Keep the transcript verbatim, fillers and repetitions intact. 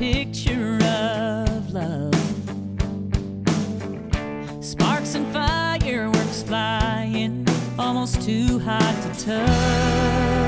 picture of love. Sparks and fireworks flying, almost too hot to touch.